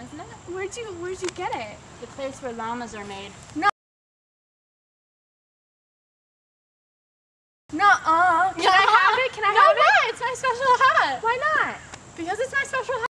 isn't it? Where'd you get it? The place where llamas are made. No. Nuh-uh. Can I have it? Can I have it? It's my special hat. Why not? Because it's my special